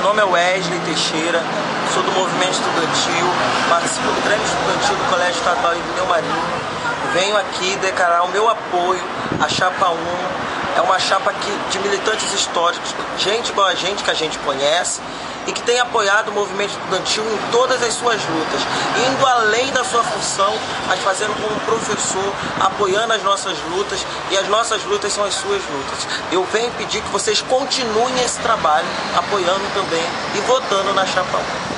nome é Wesley Teixeira, sou do movimento estudantil, participo do Grêmio Estudantil do Colégio Estadual Irineu Marinho. Venho aqui declarar o meu apoio à Chapa 1. É uma chapa de militantes históricos, gente igual a gente, que a gente conhece, e que tem apoiado o movimento estudantil em todas as suas lutas, indo além da sua função, mas fazendo como professor, apoiando as nossas lutas, e as nossas lutas são as suas lutas. Eu venho pedir que vocês continuem esse trabalho, apoiando também e votando na Chapa 1.